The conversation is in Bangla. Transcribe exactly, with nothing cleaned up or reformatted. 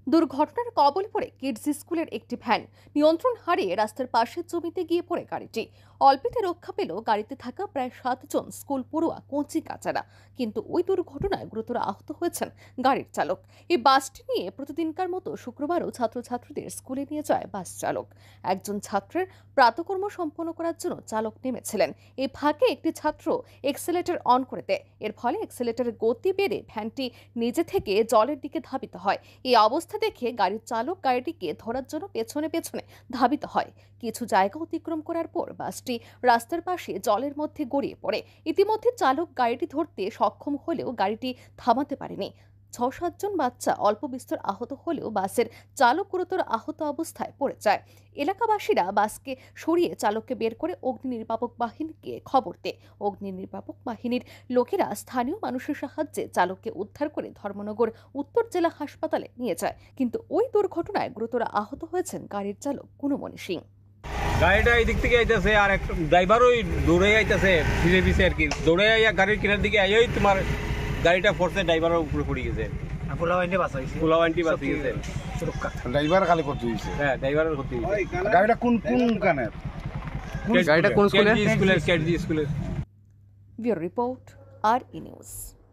দুর্ঘটনার কবলে পড়ে কিডস স্কুলের একটি ভ্যান নিয়ন্ত্রণ হারিয়ে রাস্তার পাশের জমিতে গিয়ে পড়ে গাড়িটি। অল্পেতে রক্ষা পেল গাড়িতে থাকা প্রায় সাতজন স্কুল পড়ুয়া কচি কাচারা, কিন্তু ওই দুর্ঘটনায় গুরুতর আহত হয়েছেন গাড়ির চালক। এই বাসটি নিয়ে প্রতিদিনকার মতো শুক্রবারও ছাত্রছাত্রীদের স্কুলে নিয়ে যায় বাস চালক। একজন ছাত্রের প্রাতকর্ম সম্পন্ন করার জন্য চালক নেমেছিলেন। এই ফাঁকে একটি ছাত্র এক্সেলেটর অন করে দেয়। এর ফলে এক্সেলেটরের গতি বেড়ে ভ্যানটি নিজে থেকে জলের দিকে ধাবিত হয়। এই অবস্থা দেখে গাড়ির চালক গাড়িটিকে ধরার জন্য পেছনে পেছনে ধাবিত হয়। কিছু জায়গা অতিক্রম করার পর বাসটি রাস্তার পাশে জলের মধ্যে গড়িয়ে পড়ে। ইতিমধ্যে চালক গাড়িটি ধরতে সক্ষম হলেও গাড়িটি থামাতে পারেনি। ছ সাতজন বাচ্চা অল্প বিস্তর আহত হলেও বাসের চালক গুরুতর আহত অবস্থায় পড়ে যায়। এলাকাবাসীরা বাসকে সরিয়ে চালককে বের করে অগ্নি নির্বাপক বাহিনীকে খবর দেয়। অগ্নি নির্বাপক বাহিনীর লোকেরা স্থানীয় মানুষের সাহায্যে চালককে উদ্ধার করে ধর্মনগর উত্তর জেলা হাসপাতালে নিয়ে যায়। কিন্তু ওই দুর্ঘটনায় গুরুতর আহত হয়েছেন গাড়ির চালক কুনুমণি সিং। গাড়িটা এই দিক থেকে আইতেছে আর একটা ড্রাইভারও দৌড়ে আইতেছে পিছে পিছে আর কি, দৌড়ে আইয়া গাড়ির কিনার দিকে আইয়াই তোমার গাড়িটা ফোর্সে ড্রাইভারের উপরে পড়ে গেছে। পোলাওয়ান্টি বাস হইছে, পোলাওয়ান্টি বাসে গেছে। সুরক্ষা ড্রাইভার খালি করতে হইছে। হ্যাঁ, ড্রাইভারের ক্ষতি হয়েছে। গাড়িটা কোন কোন কানের? গাড়িটা কোন স্কুলের? কেজি স্কুলের। Bureau report, R E news.